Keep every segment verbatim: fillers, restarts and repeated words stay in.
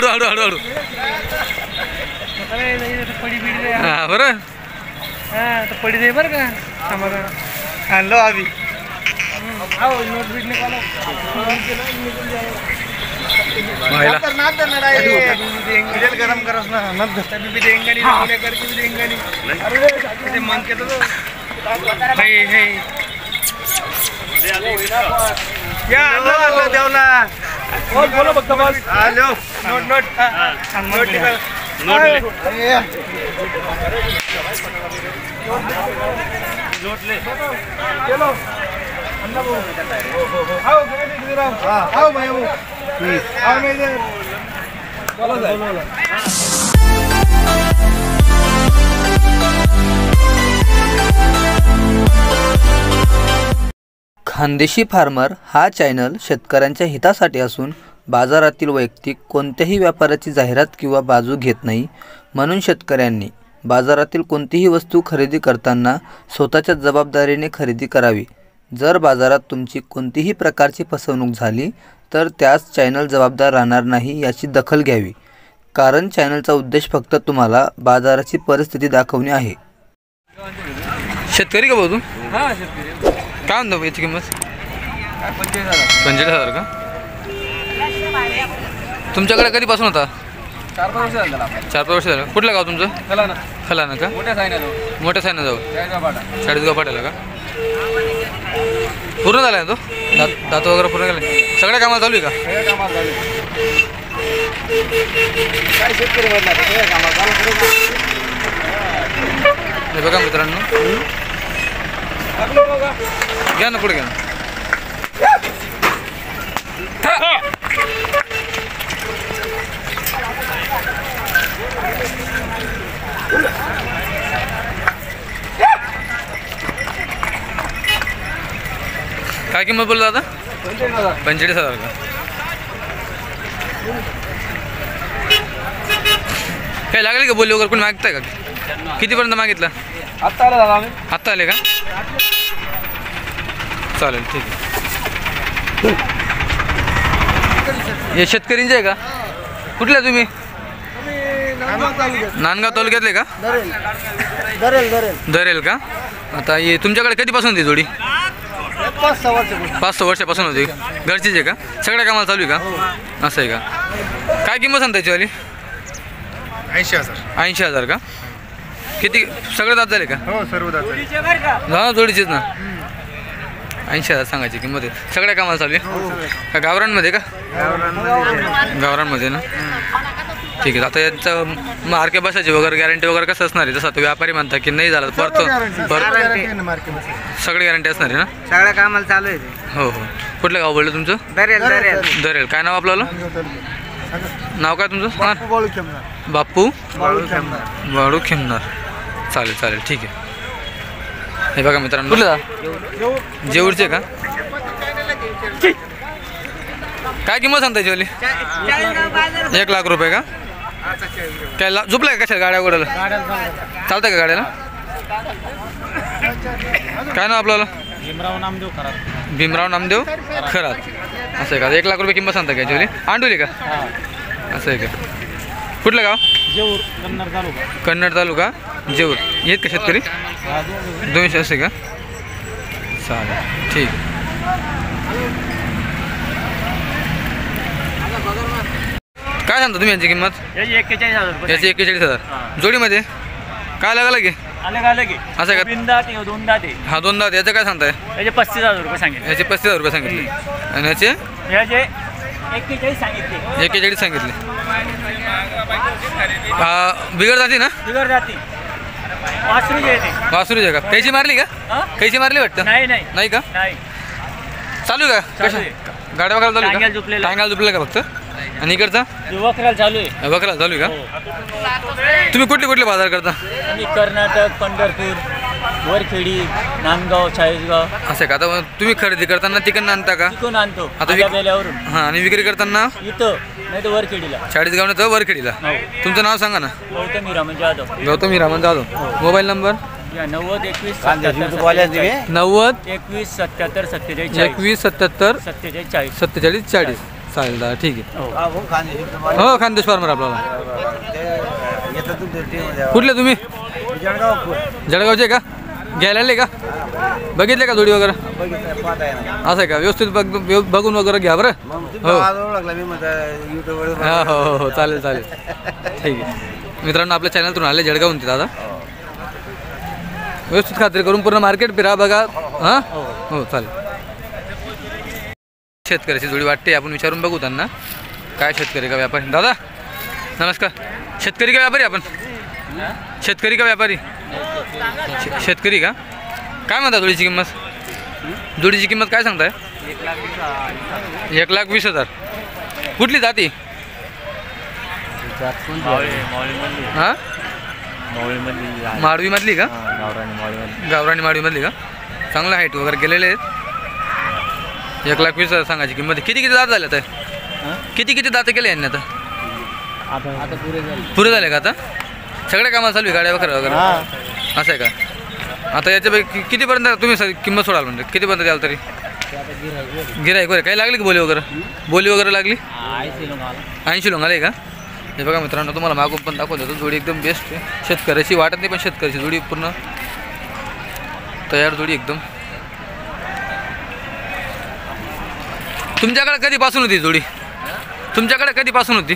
हळू हळू हळू हळू हां बरं हां तर पडी दे बरं का आम्हाला आणलो आम्ही नोट बीट निकालो गरम करस ना नद तभी भी देंगे नहीं बोले करके भी देंगे नहीं अरे मन के तो हे हे क्या अल्लाह देवला बोल बोलो बक्का बस हेलो नोट नोट नोट निकाल नोट ले नोट ले चलो अन्ना वो आओ गए आओ आओ भाई वो आओ मैं इधर बोलो बोलो खानदेशी फार्मर हा चॅनल शेतकऱ्यांच्या हितासाठी असून बाजारातील वैयक्तिक कोणत्याही व्यापाराची जाहिरात किंवा बाजू घेत नाही। म्हणून शेतकऱ्यांनी बाजारातील कोणतीही वस्तू खरेदी करताना स्वतःच्या जबाबदारीने खरेदी करावी। जर बाजारात तुमची कोणतीही प्रकारची फसवणूक झाली तर त्यास चॅनल जबाबदार राहणार नाही याची दखल घ्यावी, कारण चॅनलचा उद्देश फक्त तुम्हाला बाजाराची परिस्थिती दाखवणे आहे। शेतकरी का भाऊ तू? हां शेतकरी काय म्हणतो याची किंमत? पंचेचाळीस हजार पंचेचाळीस हजार का? तुमच्याकडे कधीपासून होता? चार पाच वर्ष झालं चार पाच वर्ष झालं। कुठलं गाव तुमचं? खलाना खलाना का? मोठ्या साईना जाऊ मोठ्या साईना जाऊ चाळीसगाव पाटा चाळीसगाव पाट्याला का? पूर्ण झाला आहे तो दात दात वगैरे पूर्ण झाले? सगळ्या कामाला चालू आहे का? सगळ्या कामाला झाले काय शेतकरी म्हणला सगळ्या कामाला चालू करू हे बघा मित्रांनो, घ्या ना पुढे घ्या ना। काय किंमत बोलला दादा? पंचेचाळीस हजार का? काय लागेल का बोली वगैरे कोणी मागताय का? कितीपर्यंत मागितलं? आत्ता आला दादा आम्ही आत्ता आले का? चालेल ठीक आहे। हे शेतकरींचे आहे का? कुठले तुम्ही? नांदगाव तालुक्यातले का? दरेल दरेल दरेल का? आता हे तुमच्याकडे कधीपासून होती जोडी? पाच सहा वर्ष पाच सहा वर्षापासून होती। घरचीच आहे का? सगळ्या कामाला चालू आहे का? असं आहे का? काय किंमत सांगता याचीवाली? ऐंशी हजार ऐंशी हजार का? किती सगळे दात झाले का? हो सर्व दात हा जोडीचेच ना। ऐंशी हजार सांगायची किंमत आहे। सगळ्या कामाला चालू आहे का? गावरांमध्ये का? गावरांमध्ये ना। ठीक आहे। आता याचं मार्के बसायची वगैरे गॅरंटी वगैरे कसं असणार आहे? जसं आता व्यापारी म्हणतात की नाही झालं परत सगळी गॅरंटी असणार आहे ना? सगळ्या कामाला चालू आहे हो हो। कुठलं गाव बोललं तुमचं? दरेल दरेल दरेल। काय नाव आपल्याला? नाव काय तुमचं? बापू वाळू खेमनार। चालेल चालेल ठीक आहे। हे बघा मित्रांनो, कुठलं जेऊरचे का? काय किंमत सांगता याचीवाली? एक लाख रुपये का? काय ला झोपलाय का कशा गाड्या वगैरे चालतंय का गाड्याला? काय नाव आपल्याला? भीमराव नामदेव खरात भीमराव नामदेव खरात। असं आहे का? एक लाख रुपये किंमत सांगता का याचीवाली? आंडोली का? असं आहे का? कुठलं गाव? जेऊर कन्नड तालुका कन्नड तालुका जेऊर। येत का शेतकरी? दोनशे असे का? चालेल ठीक। काय सांगता तुम्ही यांची किंमत? याची एक्केचाळीस हजार याची एक्केचाळीस हजार जोडीमध्ये काय लागला की? आले आले की असं का? तीन दात आहे दोन दात आहे। हा दोन दात याचं काय सांगताय? याचे पस्तीस हजार रुपये सांगितले। याचे पस्तीस हजार रुपये सांगितले आणि याचे याचे एक्केचाळीस सांगितले। एक्केचाळीस सांगितले। हा बिगर जाती ना? बिगर जाती वासरू जे आहे वासुरी आहे का? कैची मारली का? कैची मारली वाटतं? नाही नाही नाही का? नाही चालू आहे का? कशा गाड्या वगैरे चालू टांग्याला आहे झोपलेलं. का? टांग्याला झोपलेलं का फक्त? आणि इकडचा वखराला चालू आहे। वखरा चालू आहे का? तुम्ही कुठले कुठले बाजार करता? आम्ही कर्नाटक, पंढरपूर, वरखेडी, नांदगाव, चाळीसगाव असं का? आता तुम्ही खरेदी करताना तिकडनं आणता का? तिथून आणतो आता विक- बेल्यावरून हां आणि विक्री करताना इथं नाही तर वरखेडीला चाळीसगावनं तर वरखेडीला। हो तुमचं नाव सांगा ना? गौतम हिरामन जाधव गौतम हिरामन जाधव। Mobile number? या नव्वद एकवीस सत्याहत्तर नव्वद एकवीस सत्याहत्तर सत्तेचाळीस एकवीस सत्याहत्तर सत्तेचाळीस चाळीस सत्तेचाळीस चाळीस। चालेल दादा ठीक आहे. हा भाऊ खानदेश हो खानदेश फार्मर आपल्याला. येतात तुमच्या टीममध्ये कुठले तुम्ही? जळगाव जळगावचे का? घ्यायला आले का? बघितले का जोडी वगैरे? बघितलं पाहता आहे ना. असं आहे का? व्यवस्थित बघ व्यव- बघून वगैरे घ्या बरं. मग हो. तुम्ही आज ओळखला मी म्हणता युट्यूबवर हा हो हो हो चालेल चालेल ठीक आहे. मित्रांनो आपल्या चॅनलतून आले जळगावून ते दादा. व्यवस्थित खात्री करून पूर्ण मार्केट फिरा बघा. हां हो चालेल. शेतकऱ्याची जोडी वाटते आपण विचारून बघू त्यांना. काय शेतकरी का व्यापारी? दादा नमस्कार. शेतकरी का व्यापारी आपण? शेतकरी का व्यापारी? शे- शेतकरी का? काय म्हणता जोडीची किंमत? जोडीची किंमत काय सांगताय? एक लाख वीस हजार. कुठली जाती? हां माडवीमधली का? गावराणी माडवीमधली का? चांगलं हाईट वगैरे गेलेले आहेत. एक लाख वीस हजार सांगायची किंमत. किती किती दात झाले आता? किती किती दात केले यांनी आता? आता पुरे झाले. पुरे झाले का आता? सगळ्या कामाला चालू आहे गाड्या वगैरे वगैरे असं आहे का? आता याच्यापैकी कितीपर्यंत तुम्ही सर किंमत सोडाल म्हणजे कितीपर्यंत द्याल तरी? गिराईक वगैरे काही लागली की बोली वगैरे? बोली वगैरे लागली? ऐंशी लोंग आले का? हे बघा मित्रांनो तुम्हाला मागून पण दाखवतो तो जोडी एकदम बेस्ट आहे. शेतकऱ्याची वाटत नाही पण शेतकऱ्याची जोडी पूर्ण तयार जोडी एकदम. तुमच्याकडे कधीपासून होती जोडी? तुमच्याकडे कधीपासून होती?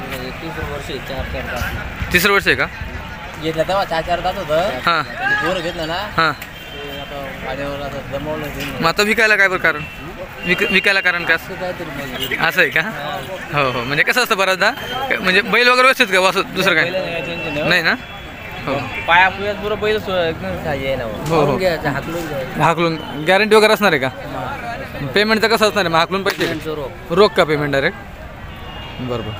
तिसरं वर्ष आहे का? घेतलं तेव्हा चार चार दात होतं. हां बोर घेतलं ना हां. ते आता गाडीवर आता जमवलं मग आता विकायला काय बरं कारण? विक विकायला कारण काय असं? काहीतरी असं आहे का? हो हो म्हणजे कसं असतं बऱ्याचदा म्हणजे बैल वगैरे व्यवस्थित का असं दुसरं काय नाही ना? हो पाया पुयात बरोबर बैल एकदम आहे ना. हो हो हाकलून घ्यायचं. हाकलून गॅरंटी वगैरे असणार आहे का? पेमेंटचं कसं असणार आहे मग हाकलून पैसे का? रोख का पेमेंट डायरेक्ट? बरोबर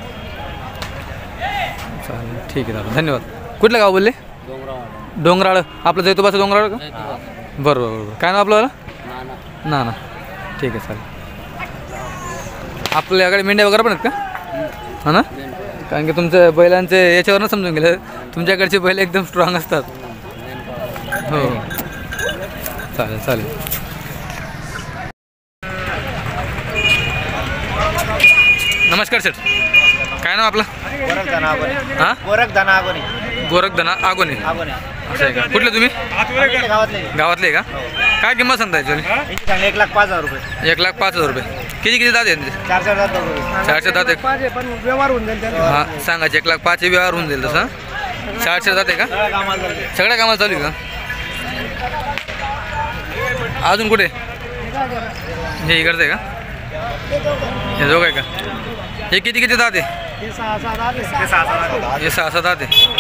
चालेल ठीक आहे दादा धन्यवाद. कुठलं गाव बोलले? डोंगराळ. आपलं जैतोबाचं डोंगराळ का? बरोबर बरोबर. काय नाव आपलं? ना ना ठीक आहे चालेल. आपल्याकडे मेंढ्या वगैरे पण आहेत का? हां ना कारण की तुमच्या बैलांचे याच्यावरनं समजून गेलं तुमच्याकडचे बैल एकदम स्ट्रॉंग असतात. हो चालेल चालेल. नमस्कार सर. काय नाव आपलं? हां गोरखधना आगोनी. गोरखधना आगोने. आगोनी. असं आहे का? कुठले तुम्ही? गावातले. गावातले का? काय किंमत सांगता याच्यावाली? यांची सांगली एक लाख पाच हजार रुपये. एक लाख पाच हजार रुपये. किती किती दात आहेत? चार चार दात दोघं. चारशे दात एक. पण व्यवहार होऊन जाईल त्यांचा. हां सांगायचे एक लाख पाच व्यवहार होऊन जाईल तसं. चारशे जाते का? कामाला चालते. सगळ्या कामाला चालू आहे का? अजून कुठे? हे इकडचं आहे का? हे दोघं आहे का? हे किती किती दात आहे? हे सहा सहा दात आहे. हे सहा सहा दात आहे. हे सहा सात दात आहे.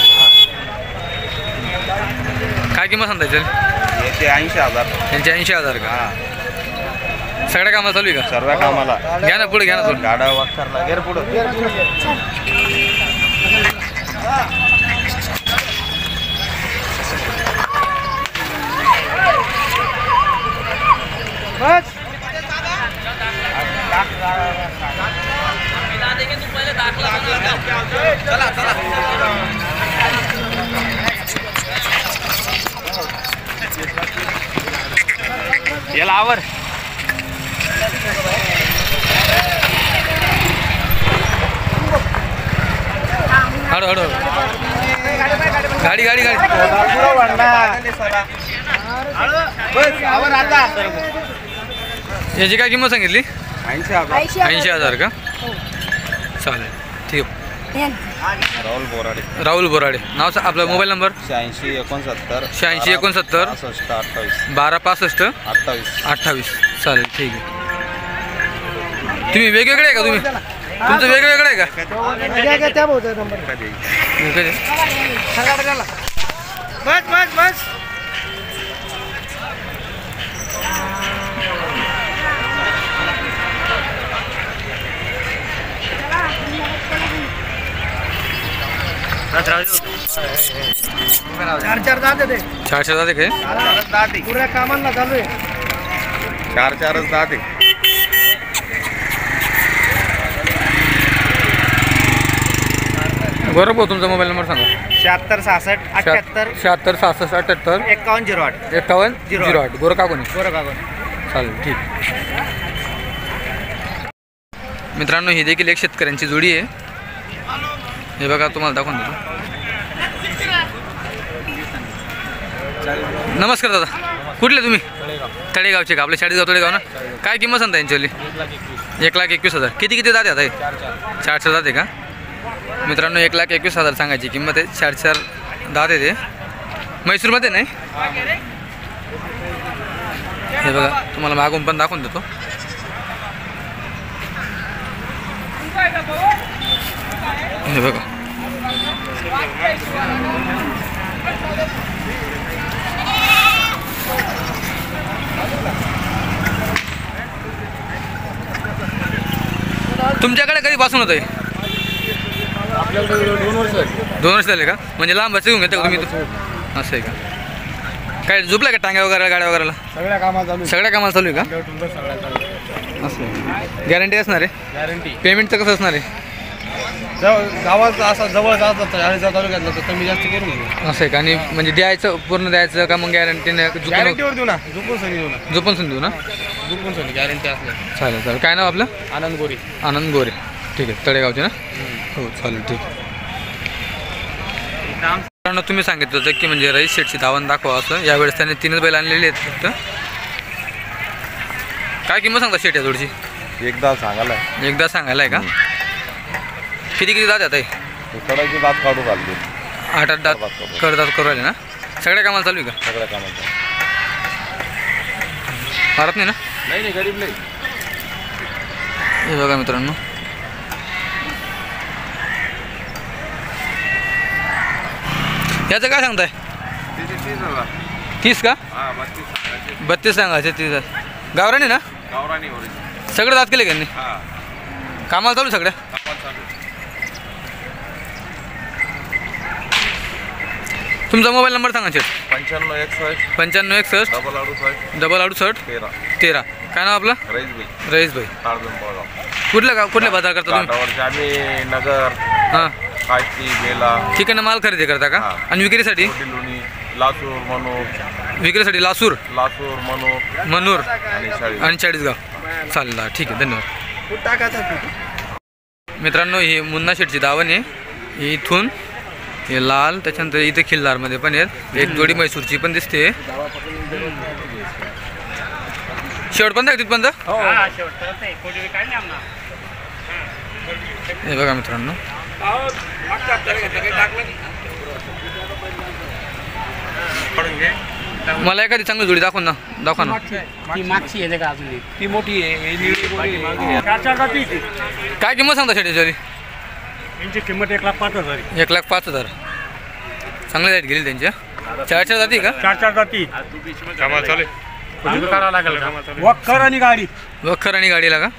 काय किंमत सांगता याच्यात? याचे ऐंशी हजार. यांचे ऐंशी हजार का? सगळ्या कामाला चालू आहे का? सर्व कामाला. घ्या ना पुढे घ्या ना थोडं. गाडा वाक्षरला गेर पुढं. बस चला चला. याला आवर. हळू हळू गाडी गाडी गाडी बस आवर आता. याची काय किंमत सांगितली? ऐंशी हजार. ऐंशी हजार का? चालेल ठीक आहे. राहुल बोराडे. राहुल बोराडे. नाव सा आपला मोबाईल नंबर? शहाऐंशी एकोणसत्तर शहाऐंशी एकोणसत्तर पासष्ट अठ्ठावीस बारा पासष्ट अठ्ठावीस. अठ्ठावीस. चालेल ठीक आहे. तुम्ही वेगवेगळे आहे का? तुम्ही तुमचं वेगवेगळं आहे का? बस बस बस. चार चार दात आहे. चारशे जाते काय? दात पुऱ्या कामांना चालू आहे. चार चारच दात आहे. बरोबर तुमचा मोबाईल नंबर सांगा. शहात्तर सहासष्ट अठ्ठ्याहत्तर शहात्तर सहासष्ट अठ्ठ्याहत्तर एकावन्न झिरो आठ एकावन्न झिरो झिरो आठ. गोरखा कोणी? बरोबर. चालेल ठीक. मित्रांनो ही देखील एक शेतकऱ्यांची जोडी आहे. हे बघा तुम्हाला दाखवून देतो. नमस्कार दादा, कुठले तुम्ही? तळेगावचे का? आपले चाळीसगाव तळेगाव ना. काय किंमत सांगता यांच्यावाली? एक लाख एकवीस हजार. किती किती दाते आता हे? चार चार दाते का? मित्रांनो एक लाख एकवीस हजार सांगायची किंमत आहे. चार चार दाते ते म्हैसूरमध्ये नाही. हे बघा तुम्हाला मागून पण दाखवून देतो. हे बघा तुमच्याकडे कधीपासून होतं? आपल्याकडे दोन वर्ष दोन वर्ष झाले का? म्हणजे लांब बस घेऊन घेता का तुम्ही? असं आहे का? काय झोपलं का टांग्या वगैरे गाड्या वगैरेला? सगळ्या कामात चालू सगळ्या कामाला चालू आहे का? सगळ्या चालू. असं गॅरंटी असणार आहे? गॅरंटी. पेमेंटचं कसं असणार आहे? गावात असा जवळ जात चाळीसगाव तालुक्यातलं तर कमी जास्त करून घेऊ. असं आहे का? आणि म्हणजे द्यायचं पूर्ण द्यायचं का मग गॅरंटीने गॅरंटीवर देऊ ना, झुपून सनी देऊ ना, झोपून देऊ ना? झुपून सनी गॅरंटी असल्या. चालेल चालेल. काय नाव आपलं? आनंद गोरी. आनंद गोरे. ठीक आहे, तळेगावचे ना? हो चालेल ठीक आहे. मित्रांनो तुम्ही सांगितलं होतं की म्हणजे रईस शेटची धावण दाखवा असं. यावेळेस त्याने तीनच बैल आणलेले आहेत फक्त. काय किंमत सांगता शेट या जोडची? एकदा सांगायला एकदा सांगायला आहे का? किती किती दात आहे? कडाची दात काढू घालते. आठ आठ दात करदात करू राहिले ना? सगळ्या कामाला चालू आहे का? सगळ्या कामाचा. मारत नाही ना? नाही नाही गरीब नाही. हे बघा मित्रांनो याचं काय सांगताय? तीस का? बत्तीस सांगायचे. तीस गावराणी ना? सगळे दात केले का यांनी? कामाला चालू सगळ्या? तुमचा मोबाईल नंबर सांगा शेट. पंच्याण्णव एकसष्ट पंच्याण्णव एकसष्ट डबल अडुसष्ट डबल अडुसष्ट तेरा तेरा. काय नाव आपलं? रईस भाई रईस भाई. ताळबन बळगाव. कुठलं गाव कुठले बाजार करता तुम्ही? काठावरचे आम्ही नगर हां काष्टी बेला ठिकाणं माल खरेदी करता का? हां. आणि विक्रीसाठी? लोणी लासूर मनोर विक्रीसाठी लासूर लासूर मनोर मनूर आणि शाळी. आणि चाळीसगाव. चालेल दादा ठीक आहे, धन्यवाद. मित्रांनो ही मुन्ना शेटची दावण आहे. ही इथून हे लाल, त्याच्यानंतर इथे खिल्लारमध्ये पण आहेत. एक जोडी म्हैसूरची पण दिसते. शेवटपर्यंत आहे तिथपर्यंत? हे बघा मित्रांनो मला एखादी चांगली जोडी दाखव ना. दाखवा ना. ती मागची आहे का अजून? ती मोठी आहे. काय किंमत सांगता शेट याच्यावाली? यांची किंमत एक लाख पाच हजार. एक लाख पाच हजार. चांगल्या जात गेली त्यांच्या. चार चार जाती का? चार चार जाती. कामाला चालेल. करावं लागेल का? वखर आणि गाडी. वखर आणि गाडीला का?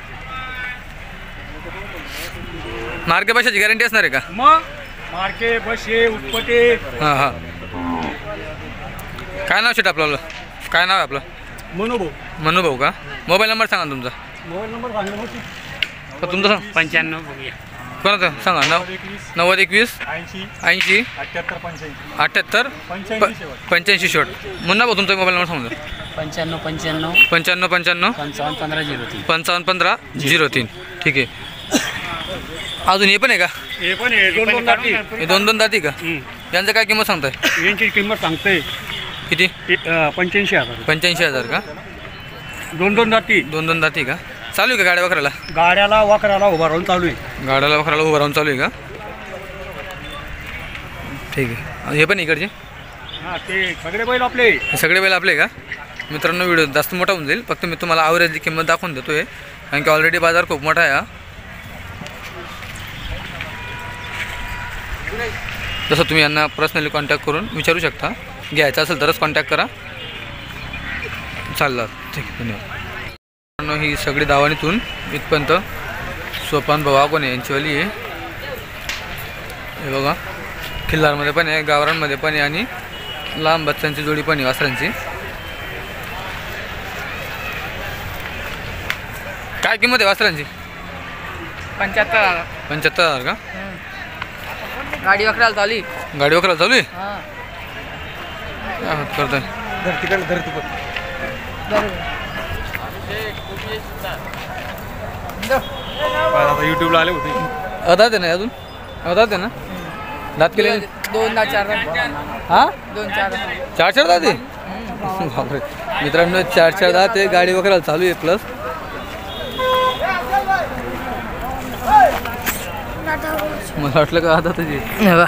मार्के भाषेची गॅरंटी असणार आहे का? मग मार्के बसे उत्पटे. हां हां. काय नाव शेट आपलं? काय नाव आहे आपलं? मनोभाऊ. मनू भाऊ का? मोबाईल नंबर सांगा तुमचा. मोबाईल नंबर सांगा. तर तुमचं सांग. पंच्याण्णव बघूया. कोणाचं सांगा? नव नव्वद एकवीस ऐंशी ऐंशी अठ्ठ्याहत्तर पंच्याऐंशी अठ्ठ्याहत्तर पंच्याऐंशी शेवट. पंच्याऐंशी शेवट. मुन्ना भाऊ तुमचा मोबाईल नंबर सांगा. पंच्याण्णव पंच्याण्णव पंच्याण्णव पंच्याण्णव पंचावन्न पंधरा झिरो तीन. पंचावन्न पंधरा झिरो तीन. ठीक आहे. अजून हे पण आहे का? हे पण आहे दोन दोन जाती. हे दोन दोन दाती का? यांचं काय किंमत सांगताय? यांची किंमत सांगते किती? पंच्याऐंशी हजार. पंच्याऐंशी हजार का? दोन दोन जाती. दोन दोन दाती का? चालू आहे का गाड्या वखराला? गाड्याला वखराला उभा राहून चालू आहे. गाड्याला वखराला उभं राहून चालू आहे का? ठीक आहे. हे पण इकडचे? हां ते सगळे बैल आपले. हे सगळे बैल आपले का? मित्रांनो व्हिडिओ जास्त मोठा होऊन जाईल. फक्त मी तुम्हाला ॲव्हरेजची किंमत दाखवून देतो आहे, कारण की ऑलरेडी बाजार खूप मोठा आहे हा. जसं तुम्ही यांना पर्सनली कॉन्टॅक्ट करून विचारू शकता. घ्यायचं असेल तरच कॉन्टॅक्ट करा. चाललं ठीक आहे, धन्यवाद. मित्रांनो ही सगळी दावणीतून इथपर्यंत सोपान भाऊ कोणी यांचीवाली आहे. हे बघा खिल्लारमध्ये पण आहे, गावरांमध्ये पण आहे आणि लांब बच्चांची जोडी पण आहे वासरांची. काय किंमत आहे वासरांची? पंच्याहत्तर हजार. पंच्याहत्तर हजार का? गाडी वखराला चालू आहे. गाडी वखराला चालू आहे? हां काय होत करतोय? धरतीकडे धरती पण बरोबर. आता युट्यूबला आले होते. अदात आहे ना अजून अदात आहे ना दात केले दोन दहा चार हा दोन चार चार चार दात आहे बापरे मित्रांनो चार चार दात आहे गाडी वगैरे चालू आहे प्लस मला वाटलं का आता त्याची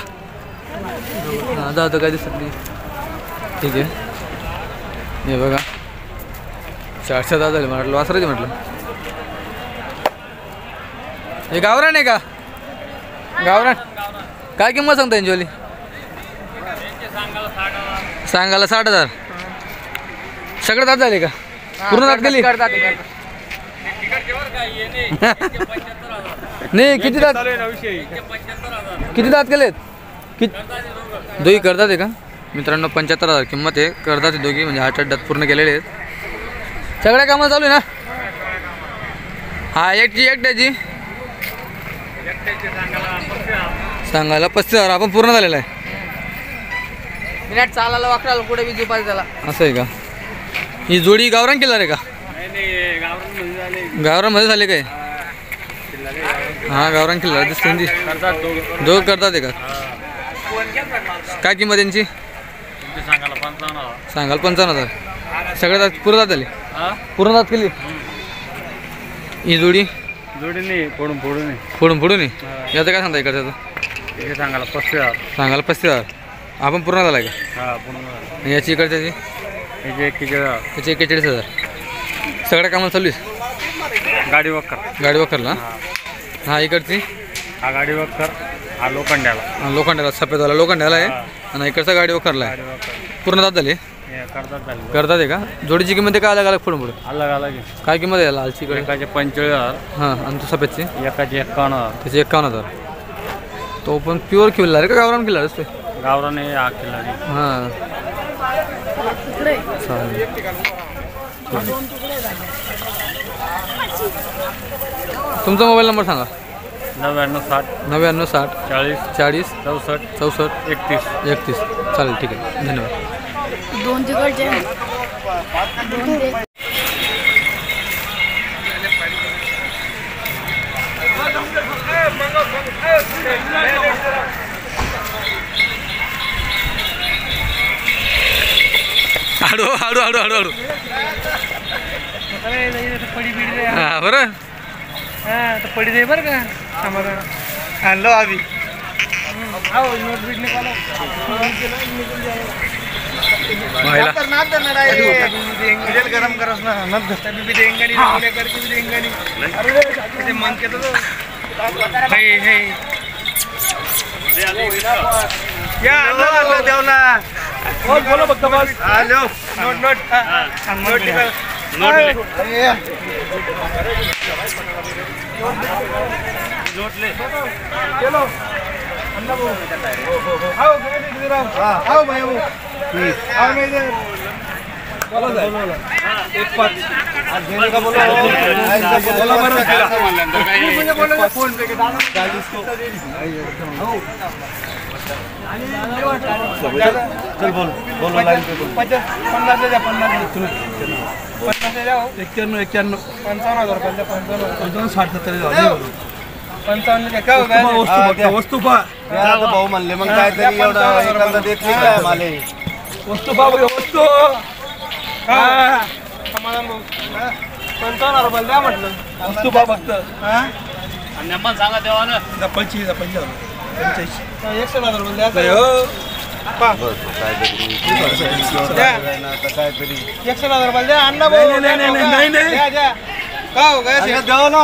आता आता काय दिसत नाही ठीक आहे हे बघा चार चार दात झाले मला वाटलं वासराचे म्हटलं हे गावरान आहे का गावरान काय किंमत सांगता यांची सांगायला साठ हजार सगळे दात झाले का पूर्ण दात गेली करतात नाही किती दात किती दात केलेत किती दोघी करतात आहे का मित्रांनो पंच्याहत्तर हजार किंमत आहे करतात आहे दोघी म्हणजे आठ आठ दात पूर्ण केलेले आहेत सगळ्या कामाला चालू आहे ना हा एकची एकट्याची सांगायला पस्तीस हजार आपण पूर्ण झालेला आहे विराट चालायला वाकडायला कुठे बी झोपायचं त्याला असं आहे का ही जोडी गावरान केला रे का गावरानमध्ये झाले काय हा गावरान किल्ला दिसते ती दोघं करतात आहे का काय किंमत त्यांची सांगाल पंचावन्न हजार सगळ्या दात पूर्ण दात आले पूर्ण दात केली ही जोडी जोडी नाही फोडून फोडून नाही फोडून फोडून नाही याचं काय सांगता इकडचं हे सांगायला पस्तीस हजार. सांगायला पस्तीस हजार आपण पूर्ण झाला का हा पूर्ण आणि याची इकडच्याची याचे एक्केचाळीस हजार. त्याची एक्केचाळीस हजार सगळ्या कामाला चालू आहे गाडी वक्कर गाडी वखरला हा इकडची हा गाडी वक्कर हा लोखंड्याला हा, लोखंडाला सफेदवाला लोखंडाला आहे आणि इकडचा गाडी वखरला आहे गाडी वक्कर पूर्ण दात झाले हे करतात झाले करतात आहे का जोडीची किंमत आहे का अलग अलग फोडून पुढे अलग अलग आहे. काय किंमत आहे लालची इकडे एकाचे पंचेचाळीस हजार हां आणि तो सफेदची एकाचे एक्कावन्न हजार. त्याची एकावन्न हजार तो पण प्युअर किल्ला आहे का गावरान किल्ला असतो गावराने हा किल्ला हां चालेल तुमचा मोबाईल नंबर सांगा नव्याण्णव साठ नव्याण्णव साठ चाळीस चाळीस चौसष्ट चौसष्ट एकतीस. एकतीस चालेल ठीक आहे धन्यवाद दोन तिकडचे दोन ते हाडू हाडू हाडू हाडू हाडू हां बरं पडी दे बरं का आणलो आधी महिला गरम करस ना नंतर भी देंगे नहीं करके भी देंगे नहीं अरे मन के तो हे हे या अल्लाह अल्लाह देवला बोल बोलो बघता बस hello note note note note note ले चलो अन्ना वो आओ गए थे राव आओ भाई वो प्लीज आओ मैं इधर बोलो बोलो एक पाँच आज देने का बोलो बोलो बोलो मुझे बोलो फोन पे के डालो चालीस को चल बोल बोलो लाइन पे बोल पचास पन्नास ले जा पन्नास पन्नास ले जाओ एक्क्याण्णव एक्क्याण्णव पंचावन्न हजार रुपये पंचावन्न पंचावन्न साठ सत्तर हजार पंचावन्न काय होतं वस्तू वस्तू पा भाऊ म्हणले मग काय तरी एवढा एखादा देत नाही काय मला वस्तू पा वस्तू समाधान भाऊ पंचावन्न हजार रुपये द्या म्हटलं वस्तू पा फक्त नेमन सांगा तेव्हा ना पंचवीस पंचावन्न पंच्याऐंशी एकशे हजार रुपये द्या एकशे हजार रुपये द्या अण्णा भाऊ नाही नाही द्या का हो काय दोनदा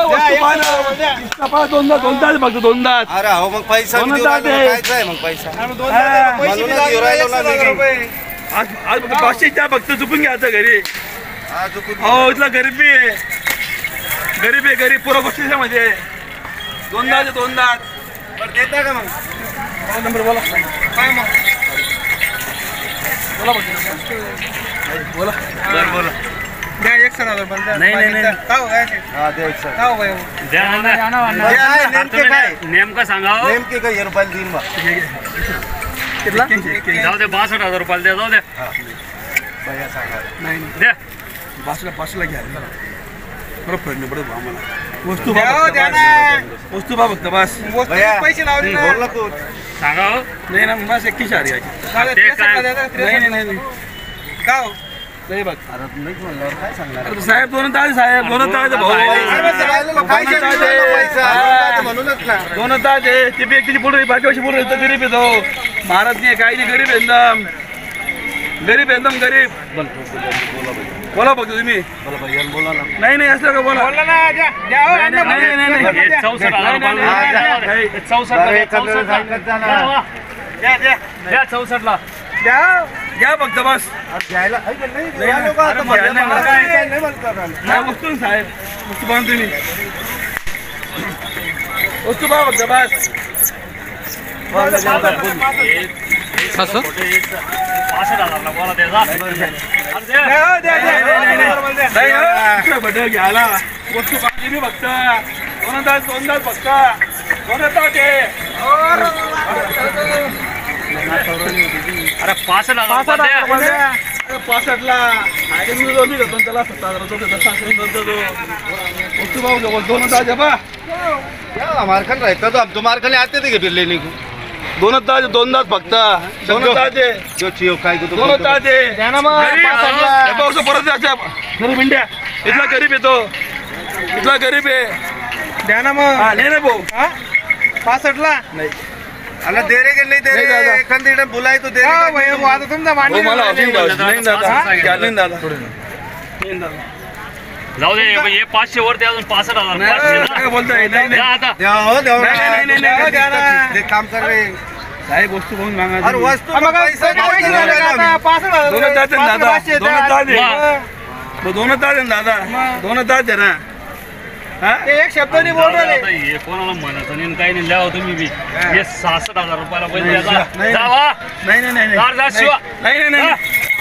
दोनदा फक्त दोनदा अरे हो मग पैसा दोन बी देऊ हजार राहिलो, दे. कायचं आहे मग पैसा पैसे बी म्हणूनच घेऊ राहिलो ना मी. आज आज फक्त पाचशे द्या फक्त चुकून घ्यायचं घरी हा, चुकून हो इथला गरीबी आहे गरीब आहे गरीब पुरा गोष्टीच्या मध्ये दोनदा दोनदा बरं, देता का मग नंबर बोला काय मग बोला बोला बरं बोला द्या एक सर हजार पण द्या नाही, नाही, नाही. का हो काय हा द्यायचं का हो भाई द्या ना. बरं, काय नेमके काय नेमकं सांगा नेमके काय रुपयाला देईन बा कितला जाऊ दे बासष्ट हजार रुपयाला द्या जाऊ द्या भैया सांगा नाही द्या बासला बासला घ्या बरं फरक नाही पडत आम्हाला वस्तू द्या द्या ना वस्तू बा फक्त बस भैया, पैसे लावले ना बोल ना तू सांगा हो. नाही ना बस एक्कीस हजार याची ते काय? नाही नाही नाही का हो नाही बघ अरे नाही म्हणल्यावर काय सांगणार अरे साहेब दोन तास साहेब दोन तास भाऊ पैसे पैसा म्हणूनच ना दोन तास आहे ती बी एकटीची पुढे बाकी वर्षी पुढे तर गरीब येतो महाराज नाही काही नाही गरीब एकदम गरीब एकदम गरीब बोला बघतो तुम्ही बोला भैया बोला ना नाही नाही असलं का बोला बोला ना द्या द्या हो, नाही, नाही, नाही, नाही, नाही. हे चौसष्ट हजार रुपयाला नाही, नाही, द्या. नाही. हे चौसष्टला अरे, द्या, एखादं चौसष्टला. सांगत जा ना. द्या, वा. द्या द्या द्या चौसष्टला. द्या घ्या फक्त बस घ्यायला ऐका, नाही नाही, घ्या लोकं, आता अरे, भैया नाही, मला नाही, काय नाही म्हणतात आम्ही. नाही वस्तू ना साहेब वस्तू पाहून तुम्ही वस्तू पहा फक्त बस असं पासष्ट हजारला बोला त्याचा. अरे द्या. द्या, द्या, द्या, नाही, नाही, नाही. नाही, हो, दुसरं बटन घ्यायला वस्तू पाहिजे मी फक्त दोन तास दोन तास फक्त दोन तास आहे अरे पासष्ट हजार रुपये द्या. पासष्टला आणि मी जो मी घेतो त्याला सत्ता हजार रुपये देतो, सहाशे रुपये देतो. वस्तू पाहू का बोल दोन तास आहे बा क्या मारखंड रहता तो अब तो मारखंड आते थे कि लेने को दोन तास दोन तास फक्त दोन तास आहे जो चाहिए काय को तो दोन तास आहे द्या ना मग गरीब, पासष्टला. हे बघ, तो परत जायचं. गरीब इंडिया इथला गरीब येतो इथला गरीब आहे द्या ना मग हा नाही ना भाऊ हा? पासष्टला नाही अल्लाह दे रहे कि नहीं दे नहीं दादा. रहे खंडीडे बुलाए तो दे हो, रहे भैया, भाऊ, आता तुमचा भाऊ, मांडी मला नाही ऑफिस जायचं. नाही दादा हा? घ्या, नाही दादा नाही दादा जाऊ दे हे पाचशे वरती अजून पासष्ट हजार नाही, पाचशे काय बोलताय नाही द्या नाही आता. द्या हो द्या नहीं, नहीं, नहीं, नहीं, द्या नहीं, ते काम कर रहे साहेब वस्तू पाहून मागा और तुम्ही. वस्तू हा, मग पैसा पैसे पैसा झाले का आता? द्या पासष्ट हजार दोन रुपये. तास आहे ना पासष्ट दादा पाचशे दोन द्या. तास आहे वा. मग दोन तास आहे ना दादा दोन तास आहे ना हा ते एक शब्द नाही बोल जाऊ दे राहिले. आता, हे कोणाला म्हणायचं नाही आणि काही नाही द्यावं तुम्ही बी हे सहासष्ट हजार रुपयाला पहिले नाही, द्यायचा. नाही. जावा. नाही नाही नाही जा, जा, शिवा. नाही नाही नाही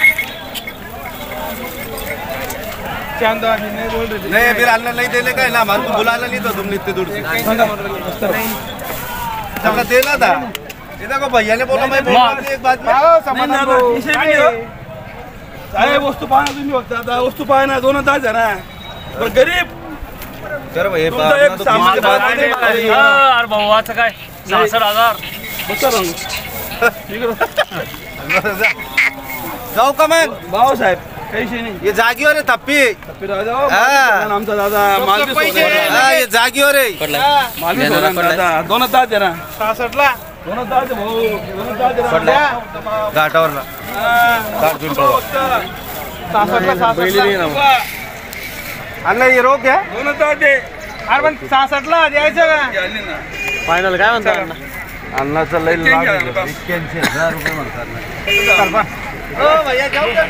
चांद आम्ही नाही बोल रहे. नहीं फिर अल्लाह नहीं देने का है ना हमारे को बुलाना नहीं था तुमने इतने दूर से सबका देना था इधर को भैया ने बोला मैं बोला एक बात में हो, नाही समाधान दादा, भाऊ. विषय नाही हो. साहेब वस्तू पाहा ना तुम्ही फक्त आता वस्तू पाहा ना दोन तास आहे ना पण गरीब कर भाई तुमचा एक सामान्य बात नाही पाहिजे. हा, अरे भाऊ असं काय सहासष्ट हजार बसा रंग. जाऊ का मग भाऊ साहेब काही विषय नाही ये जागीवर आहे थप्पी फिर आ जाओ हा. आमचा दादा माल बी पैसे सोडणार. हा ये जागीवर आहे माल बी सोडणार दादा दोन तास आहे ना सहासष्टला दोन तास आहे भाऊ दोन तास आहे ना. घाटावरला हा. घाट पिंपळावर. सहासष्टला सहासष्टला. अण्णा ये रोक है दोन तास आहे अरे पण सहासष्टला द्यायचं का झाली ना. फायनल काय म्हणता अण्णाचा लई लाभ लाभ आहे. आहे. एक्क्याऐंशी हजार रुपये म्हणतात ओ भैया जाऊ का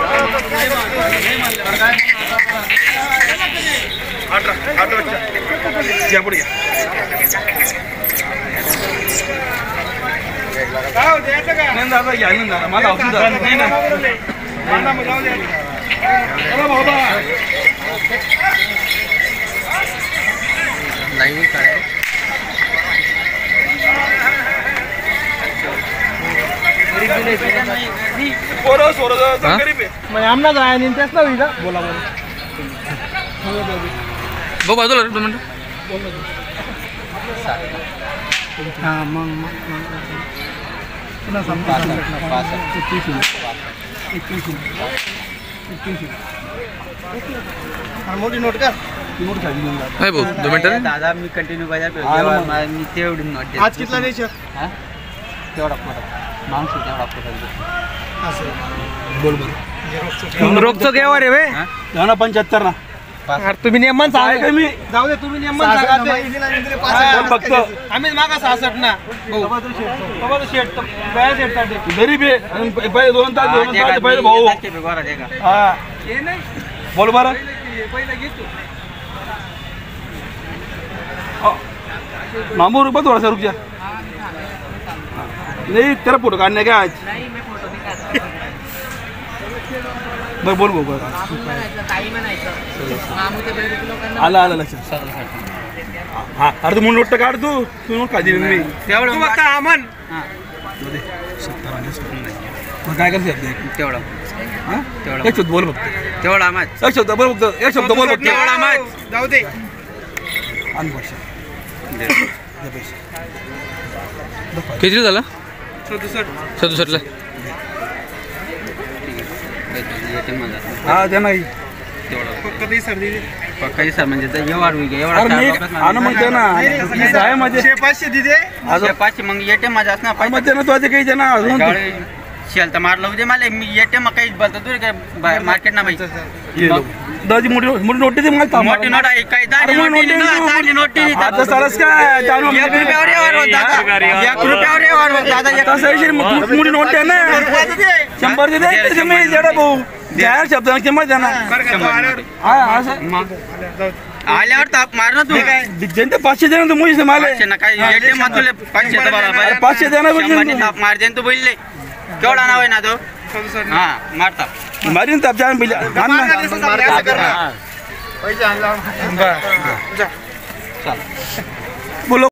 आठ रा- आठ वाजता. घ्या पुढे घ्या. काय हो, द्यायचं का नाही दादा घ्या नाही दादा मला औषध दादा. नाही ना मांडा मग जाऊ द्या. चला बाबा पोरं सोरं जरा हा? गरीब आहे मग आमनाच आहे आणि तेच नव्हे का बोला बरं भाऊ बाजूला रे, दोन मिनिटं हां मग मग पुन्हा समजा एकवीस एकवीस मोठी नोट का नोट खाली घेऊन जा. नाही भाऊ दोन मिनिटं रे. दादा मी कंटिन्यू बाजार हा ना मग. मी तेवढी नोट आज कितला द्यायचं तेवढा माणूस तेवढा बोल बोल रोखतो घ्यावा रे वे घ्या ना पंच्याहत्तर ना अरे तुम्ही नेमन काय सांगा काय मी जाऊ दे तुम्ही नेमन सांगा ते. बोल फक्त आम्ही मागा सहासष्ट ना भाऊ शेट बया शेट साठी गरीब आहे आणि प- पहिले दोन तास दोन तास पहिले भाऊ हा हे नाही बोल बरं पहिलं घेतो मामू रुपये थोडासा रुक जा नहीं तेरा फोटो काढणे का आज बरं बोल बोल बरं आला आला लक्षात हा अरे तू म्हणून नोट काढ तू तू नोट काढली मी तू बघता आमन मग काय करते तेवढा हा एक शब्द बोल फक्त तेवढा माच एक शब्द बोल फक्त एक शब्द बोल फक्त तेवढा माच जाऊ दे आण पैसे दे पैसे किती झालं सदुसष्ट सदुसष्टला हा द्या नाही काही सर म्हणजे ते एवढा एवढा अरे मी आणू मग दे ना आहे माझे पाचशे दिदे अजून पाचशे मग एटीएम माझा असणार मग दे ना तू आता काही दे ना अजून शेल तर मारलं होते मला मी एटीएम काही बोलतो तू काय मार्केट ना बाई दादी मोठी मोठी नोटी दे मला थांब. मोठी नोट आहे काही दाढी अरे मग नोटी नोटी ना देऊ. दाढी नोटी आता सरस काय चालू एक रुपयावर व्यवहार होत दादा एक रुपयावर व्यवहार होत दादा एक तसं आहे, मोठी मोठी नोट आहे ना शंभर दे दे मी जेडा भाऊ द्या शब्दांची किंमत द्या ना हा असं आल्यावर ताप मार ना तू जनते पाचशे दे ना तू मुळीच मला पाचशे ना काही एटीएम तुले पाचशे तर बरोबर पाचशे दे ना शंभरने ताप मार दे तू बोलले केवढा नाव आहे ना तो हा मारता मारीन ताप जाण बिल बोलो